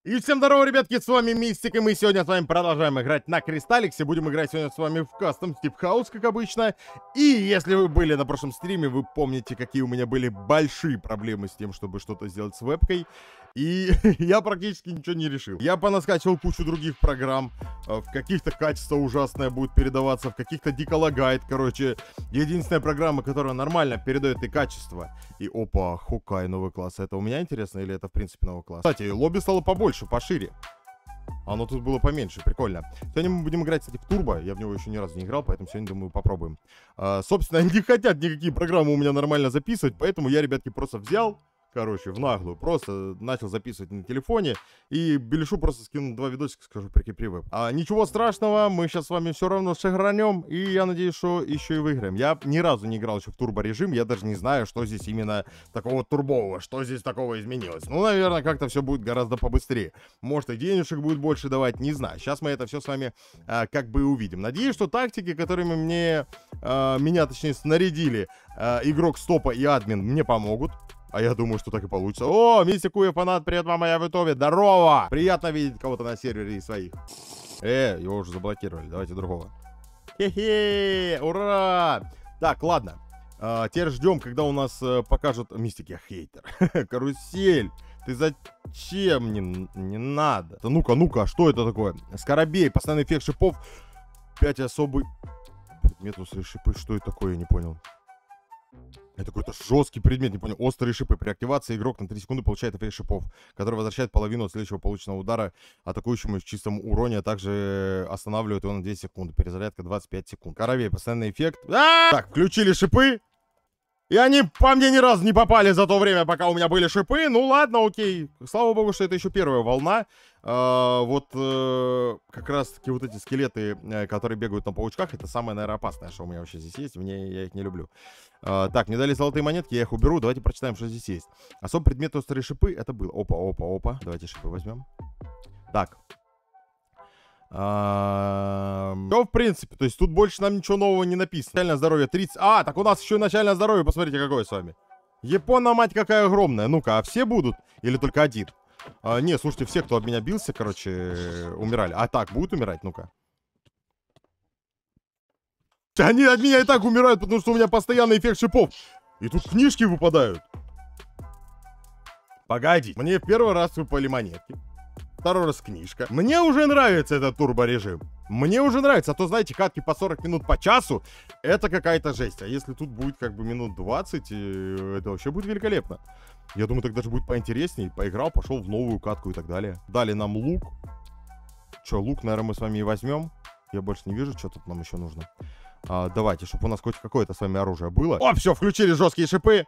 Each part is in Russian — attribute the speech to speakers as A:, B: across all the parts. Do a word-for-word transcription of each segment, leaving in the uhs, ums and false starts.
A: И всем здорово, ребятки, с вами Мистик, и мы сегодня с вами продолжаем играть на Кристалликсе. Будем играть сегодня с вами в кастом Стип Хаус, как обычно. И если вы были на прошлом стриме, вы помните, какие у меня были большие проблемы с тем, чтобы что-то сделать с вебкой. И я практически ничего не решил. Я понаскачивал кучу других программ. В каких-то качество ужасное будет передаваться, в каких-то дико лагает. Короче, единственная программа, которая нормально передает и качество. И опа, Хукай новый класс. Это у меня интересно или это в принципе новый класс? Кстати, лобби стало побольше, пошире. Оно тут было поменьше, прикольно. Сегодня мы будем играть, кстати, в Турбо. Я в него еще ни разу не играл, поэтому сегодня, думаю, попробуем. А, собственно, не хотят никакие программы у меня нормально записывать, поэтому я, ребятки, просто взял... Короче, в наглую. Просто начал записывать на телефоне. И Беляшу просто скину два видосика, скажу, прикрепи веб. А, ничего страшного, мы сейчас с вами все равно сыгранем. И я надеюсь, что еще и выиграем. Я ни разу не играл еще в турбо-режим. Я даже не знаю, что здесь именно такого турбового. Что здесь такого изменилось. Ну, наверное, как-то все будет гораздо побыстрее. Может, и денежек будет больше давать, не знаю. Сейчас мы это все с вами а, как бы увидим. Надеюсь, что тактики, которыми мне, а, меня, точнее, снарядили а, игрок Стопа и админ, мне помогут. А я думаю, что так и получится. О, Мистик Уи, фанат, привет вам, я в Ютубе. Здорово! Приятно видеть кого-то на сервере из своих. Э, его уже заблокировали, давайте другого. Хе-хе, ура! Так, ладно. А, теперь ждем, когда у нас а, покажут... Мистик, я хейтер. Карусель. Ты зачем? Не, не надо. Да ну-ка, ну-ка, что это такое? Скоробей, постоянный эффект шипов. Пять особый... Предмет острые шипы, что это такое, я не понял. Это какой-то жесткий предмет, не понял. Острые шипы. При активации игрок на три секунды получает эффект шипов, который возвращает половину от следующего полученного удара атакующему в чистом уроне, а также останавливает его на две секунды. Перезарядка двадцать пять секунд. Коровей, постоянный эффект. А-а-а! Так, включили шипы. И они по мне ни разу не попали за то время, пока у меня были шипы. Ну ладно, окей. Слава богу, что это еще первая волна. А, вот э, как раз-таки вот эти скелеты, э, которые бегают на паучках, это самое, наверное, опасное, что у меня вообще здесь есть. Мне, я их не люблю. А, так, мне дали золотые монетки, я их уберу. Давайте прочитаем, что здесь есть. Особый предмет острые шипы, это было. Опа, опа, опа. Давайте шипы возьмем. Так. А, все, в принципе, то есть тут больше нам ничего нового не написано. Начальное здоровье тридцать. А, так у нас еще и начальное здоровье, посмотрите, какое с вами. Япона, мать, какая огромная. Ну-ка, а все будут? Или только один? А, не, слушайте, все, кто от меня бился, короче, умирали. А так, будут умирать? Ну-ка. Они от меня и так умирают, потому что у меня постоянный эффект шипов. И тут книжки выпадают. Погоди, мне в первый раз выпали монетки. Второй раз книжка. Мне уже нравится этот турборежим. Мне уже нравится. А то, знаете, катки по сорок минут по часу, это какая-то жесть. А если тут будет как бы минут двадцать, это вообще будет великолепно. Я думаю, так даже будет поинтереснее. Поиграл, пошел в новую катку и так далее. Дали нам лук. Че, лук, наверное, мы с вами и возьмем. Я больше не вижу, что тут нам еще нужно. А, давайте, чтобы у нас хоть какое-то с вами оружие было. О, все, включили жесткие шипы.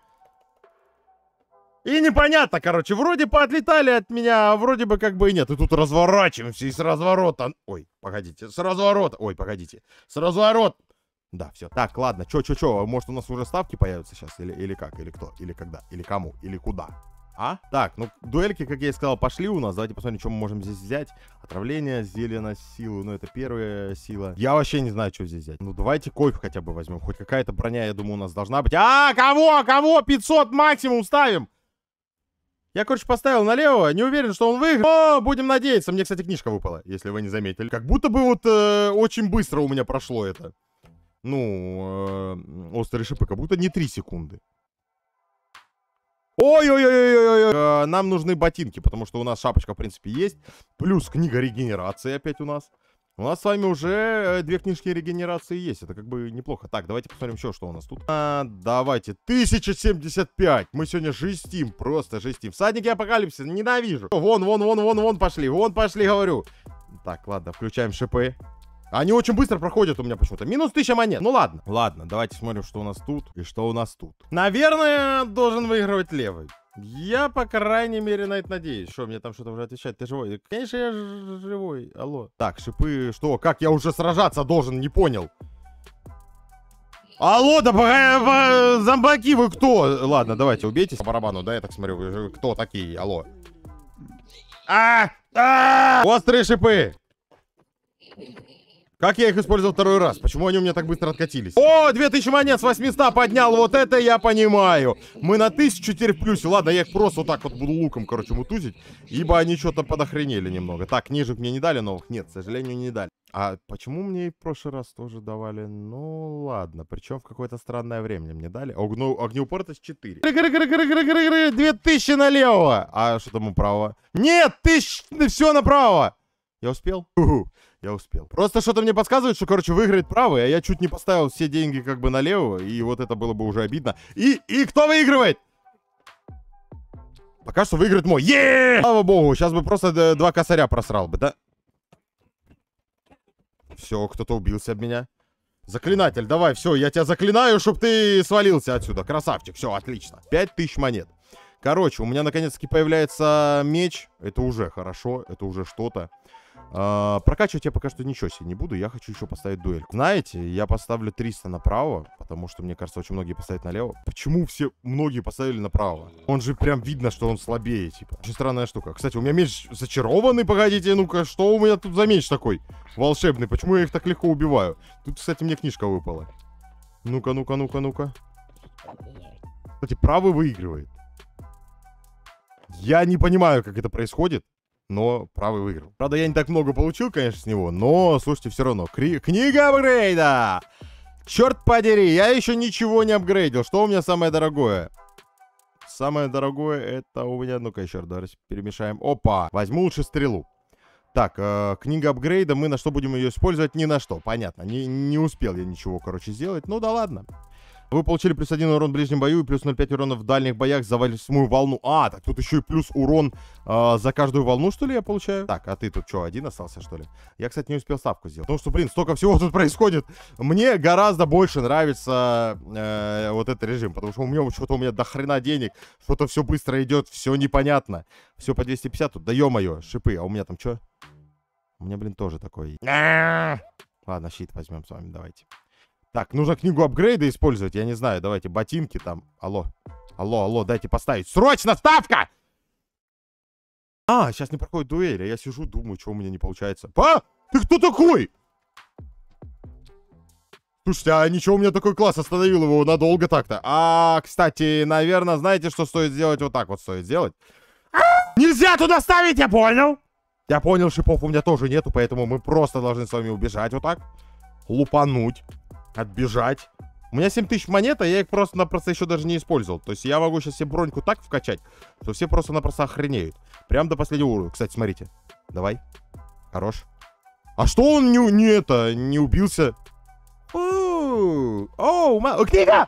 A: И непонятно, короче, вроде поотлетали от меня, а вроде бы как бы и нет. И тут разворачиваемся, и с разворота... Ой, погодите, с разворота... Ой, погодите, с разворота... Да, все. Так, ладно, чё, чё, чё, может у нас уже ставки появятся сейчас? Или, или как, или кто, или когда, или кому, или куда? А? Так, ну, дуэльки, как я и сказал, пошли у нас. Давайте посмотрим, что мы можем здесь взять. Отравление, зелье на силу, ну, это первая сила. Я вообще не знаю, что здесь взять. Ну, давайте кофе хотя бы возьмем. Хоть какая-то броня, я думаю, у нас должна быть. А, кого, кого? пятьсот максимум ставим! Я, короче, поставил налево, не уверен, что он выиграл. О, будем надеяться. Мне, кстати, книжка выпала, если вы не заметили. Как будто бы вот э, очень быстро у меня прошло это. Ну, э, острые шипы, как будто не три секунды. Ой-ой-ой-ой-ой-ой. Э, нам нужны ботинки, потому что у нас шапочка, в принципе, есть. Плюс книга регенерации опять у нас. У нас с вами уже две книжки регенерации есть. Это как бы неплохо. Так, давайте посмотрим еще, что у нас тут. А, давайте. тысяча семьдесят пять. Мы сегодня жестим. Просто жестим. Всадники апокалипсиса. Ненавижу. Вон, вон, вон, вон, вон пошли. Вон пошли, говорю. Так, ладно, включаем шипы. Они очень быстро проходят у меня почему-то. Минус тысяча монет. Ну ладно. Ладно, давайте смотрим, что у нас тут. И что у нас тут. Наверное, должен выигрывать левый. Я, по крайней мере, на это надеюсь. Что, мне там что-то уже отвечать? Ты живой? Конечно, я живой. Алло. Так, шипы, что? Как я уже сражаться должен? Не понял. Алло, да зомбаки вы кто? Ладно, давайте, убейтесь по барабану. Да, я так смотрю, вы кто такие? Алло. А! А! Острые шипы. Как я их использовал второй раз? Почему они у меня так быстро откатились? О, две тысячи монет с восьмисот поднял. Вот это я понимаю. Мы на тысячу теперь в плюсе. Ладно, я их просто вот так вот буду луком, короче, мутузить. Ибо они что-то подохренели немного. Так, книжек мне не дали новых? Нет, к сожалению, не дали. А почему мне и в прошлый раз тоже давали? Ну, ладно. Причем в какое-то странное время мне дали. Огну... Огнеупоротость четыре. две тысячи налево. А что там направо? Нет, тысяч... Все направо. Я успел? У-ху. Я успел. Просто что-то мне подсказывает, что, короче, выиграет правый, а я чуть не поставил все деньги как бы налево, и вот это было бы уже обидно. И, и кто выигрывает? Пока что выиграет мой. Еее! Слава богу, сейчас бы просто два косаря просрал бы, да? Все, кто-то убился об меня. Заклинатель, давай, все, я тебя заклинаю, чтобы ты свалился отсюда. Красавчик, все, отлично. пять тысяч монет. Короче, у меня наконец-таки появляется меч. Это уже хорошо, это уже что-то. Uh, прокачивать я пока что ничего себе не буду. Я хочу еще поставить дуэль. Знаете, я поставлю триста направо, потому что, мне кажется, очень многие поставят налево. Почему все, многие поставили направо? Он же прям видно, что он слабее, типа. Очень странная штука. Кстати, у меня меч зачарованный, погодите, ну-ка, что у меня тут за меч такой волшебный? Почему я их так легко убиваю? Тут, кстати, мне книжка выпала. Ну-ка, ну-ка, ну-ка, ну-ка. Кстати, правый выигрывает. Я не понимаю, как это происходит. Но правый выиграл. Правда, я не так много получил, конечно, с него. Но, слушайте, все равно. Кри... Книга апгрейда! Черт подери, я еще ничего не апгрейдил. Что у меня самое дорогое? Самое дорогое это у меня... Ну-ка еще раз перемешаем. Опа! Возьму лучше стрелу. Так, э, книга апгрейда. Мы на что будем ее использовать? Ни на что. Понятно. Не, не успел я ничего, короче, сделать. Ну да ладно. Вы получили плюс один урон в ближнем бою и плюс ноль целых пять урона в дальних боях за восьмую волну. А, так тут еще и плюс урон э, за каждую волну, что ли, я получаю? Так, а ты тут что, один остался, что ли? Я, кстати, не успел ставку сделать. Потому что, блин, столько всего тут происходит. Мне гораздо больше нравится э, вот этот режим. Потому что у меня что-то у меня до хрена денег. Что-то все быстро идет, все непонятно. Все по двести пятьдесят тут. Да ё-моё, шипы. А у меня там что? У меня, блин, тоже такой. Ладно, щит возьмем с вами, давайте. Так, нужно книгу апгрейда использовать, я не знаю, давайте, ботинки там, алло, алло, алло, дайте поставить, срочно ставка! А, сейчас не проходит дуэль, а я сижу, думаю, что у меня не получается. А, ты кто такой? Слушайте, а ничего, у меня такой класс, остановил его надолго так-то. А, кстати, наверное, знаете, что стоит сделать? Вот так вот стоит сделать. Нельзя туда ставить, я понял! Я понял, шипов у меня тоже нету, поэтому мы просто должны с вами убежать вот так, лупануть. Отбежать. У меня семь тысяч монет, а я их просто-напросто еще даже не использовал. То есть я могу сейчас себе броньку так вкачать, что все просто-напросто охренеют. Прям до последнего уровня. Кстати, смотрите. Давай. Хорош. А что он не, не это, не убился? Оу, оу, книга!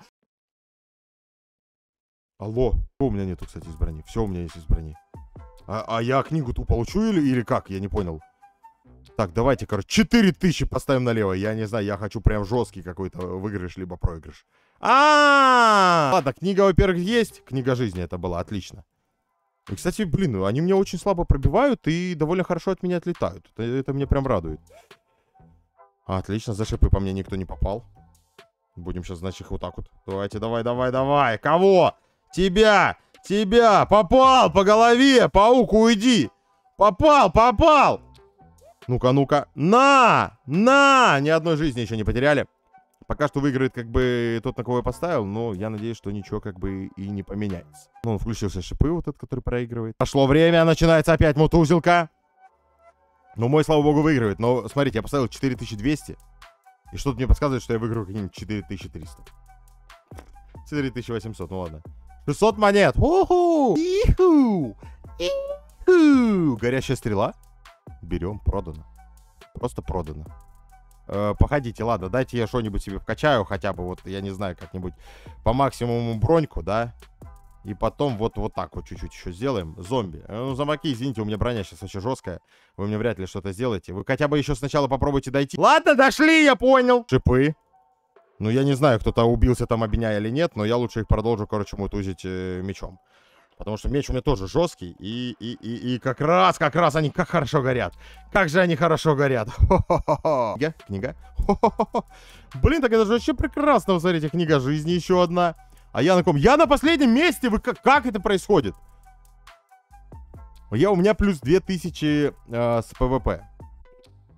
A: Алло. Что у меня нету, кстати, из брони? Все у меня есть из брони. А, а я книгу-то получу или, или как? Я не понял. Так, давайте, короче, четыре тысячи поставим налево. Я не знаю, я хочу прям жесткий какой-то выигрыш, либо проигрыш. А, -а, а Ладно, книга, во-первых, есть. Книга жизни это была, отлично. И, кстати, блин, они меня очень слабо пробивают и довольно хорошо от меня отлетают. Это, это меня прям радует. Отлично, за шипы по мне никто не попал. Будем сейчас, значит, их вот так вот. Давайте, давай, давай, давай. Кого? Тебя! Тебя! Попал по голове! Паук, уйди! Попал, попал! Ну-ка, ну-ка. На! На! Ни одной жизни еще не потеряли. Пока что выиграет как бы тот, на кого я поставил, но я надеюсь, что ничего как бы и не поменяется. Ну, включился шипы вот этот, который проигрывает. Пошло время, начинается опять мутузилка. Ну, мой, слава богу, выигрывает. Но, смотрите, я поставил четыре тысячи двести. И что-то мне подсказывает, что я выиграю какие-нибудь четыре тысячи триста. четыре тысячи восемьсот, ну ладно. шестьсот монет. Уху! Иху! Иху! Горящая стрела. Берем, продано. Просто продано. Э, походите, ладно, дайте я что-нибудь себе вкачаю, хотя бы вот, я не знаю, как-нибудь по максимуму броньку, да? И потом вот, вот так вот чуть-чуть еще сделаем. Зомби. Ну, замоки, извините, у меня броня сейчас очень жесткая. Вы мне вряд ли что-то сделаете. Вы хотя бы еще сначала попробуйте дойти. Ладно, дошли, я понял. Шипы. Ну, я не знаю, кто-то убился там об меня или нет, но я лучше их продолжу, короче, мутузить э, мечом. Потому что меч у меня тоже жесткий. И, и, и, и как раз, как раз они как хорошо горят. Как же они хорошо горят. Хо-хо-хо. Книга, книга. Хо-хо-хо. Блин, так это же вообще прекрасно. Вы смотрите, книга жизни еще одна. А я на ком? Я на последнем месте. Вы как, как это происходит? Я, у меня плюс две тысячи э, с ПВП.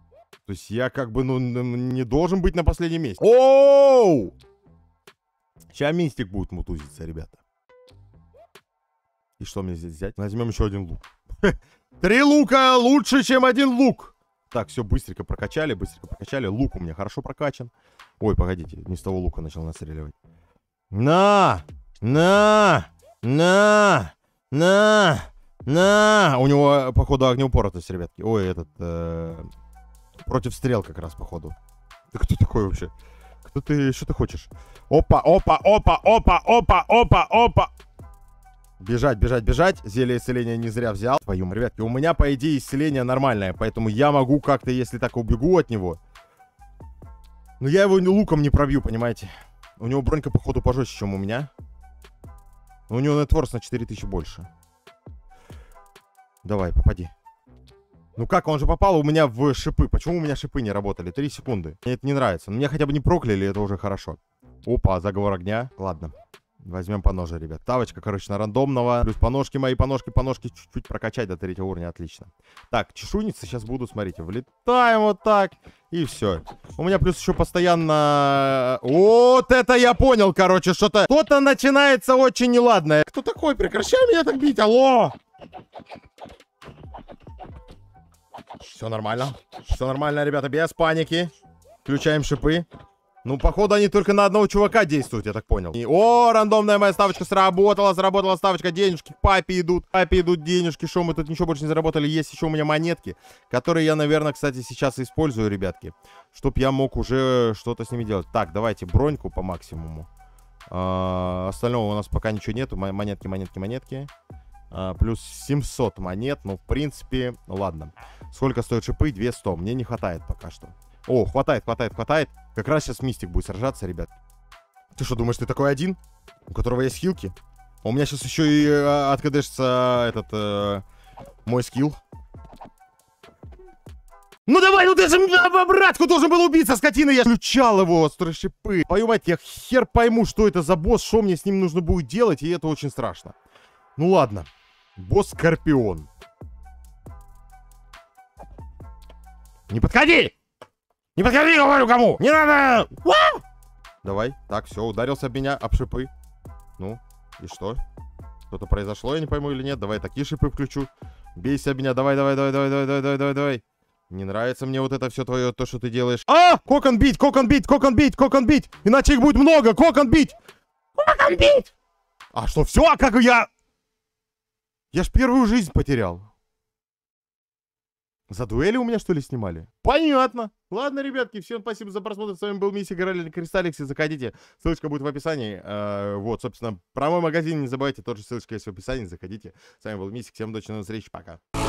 A: То есть я как бы, ну, не должен быть на последнем месте. Оу! Сейчас мистик будет мутузиться, ребята. И что мне здесь взять? Возьмем еще один лук. Три лука лучше, чем один лук. Так, все, быстренько прокачали, быстренько прокачали. Лук у меня хорошо прокачан. Ой, погодите, не с того лука начал нацеливать. На! На! На! На! На! У него, походу, огнеупоротость, ребятки. Ой, этот... Э, против стрел как раз, походу. Ты кто такой вообще? Кто ты? Что ты хочешь? Опа, опа, опа, опа, опа, опа, опа. Бежать, бежать, бежать. Зелье исцеления не зря взял. Твою, ребятки, у меня, по идее, исцеление нормальное. Поэтому я могу как-то, если так убегу от него. Но я его луком не пробью, понимаете? У него бронька, походу, пожестче, чем у меня. У него нетворс на четыре тысячи больше. Давай, попади. Ну как, он же попал у меня в шипы. Почему у меня шипы не работали? Три секунды. Мне это не нравится. Но меня хотя бы не прокляли, это уже хорошо. Опа, заговор огня. Ладно. Возьмем по ноже, ребят. Тавочка, короче, на рандомного. Плюс по ножке мои, по ножке, по ножке. Чуть-чуть прокачать до третьего уровня. Отлично. Так, чешуйницы сейчас буду, смотрите. Влетаем вот так. И все. У меня плюс еще постоянно... Вот это я понял, короче, что-то... Что-то начинается очень неладное. Кто такой? Прекращай меня так бить. Алло! Все нормально. Все нормально, ребята, без паники. Включаем шипы. Ну, походу, они только на одного чувака действуют, я так понял. И, о, рандомная моя ставочка сработала. Сработала ставочка. Денежки к папе идут. К папе идут денежки. Что мы тут ничего больше не заработали. Есть еще у меня монетки, которые я, наверное, кстати, сейчас использую, ребятки. Чтоб я мог уже что-то с ними делать. Так, давайте броньку по максимуму. А, остального у нас пока ничего нету. Монетки, монетки, монетки. А, плюс семьсот монет. Ну, в принципе, ладно. Сколько стоят шипы? двести. Мне не хватает пока что. О, хватает, хватает, хватает. Как раз сейчас мистик будет сражаться, ребят. Ты что, думаешь, ты такой один? У которого есть хилки? У меня сейчас еще и э, откадешится этот э, мой скилл. Ну давай, ну ты же братку должен был убиться, скотина. Я включал его, острые шипы. Твою мать, я хер пойму, что это за босс, что мне с ним нужно будет делать, и это очень страшно. Ну ладно. Босс Скорпион. Не подходи! Не подходи, говорю, кому! Не надо! Вау! Давай. Так, все, ударился об меня, об шипы. Ну, и что? Что-то произошло, я не пойму или нет. Давай такие шипы включу. Бейся об меня, давай, давай, давай, давай, давай, давай, давай, давай, давай. Не нравится мне вот это все твое, то, что ты делаешь. А! Кокон бить, кокон бить, кокон бить, кокон бить! Иначе их будет много, кокон бить! Кокон бить! А что, все? А как я... Я ж первую жизнь потерял. За дуэли у меня, что ли, снимали? Понятно. Ладно, ребятки, всем спасибо за просмотр. С вами был Миссик, играли на Кристалликсе. Заходите. Ссылочка будет в описании. Э, вот, собственно, про мой магазин не забывайте. Тот же ссылочка есть в описании. Заходите. С вами был Миссик. Всем удачи, до встречи. Пока.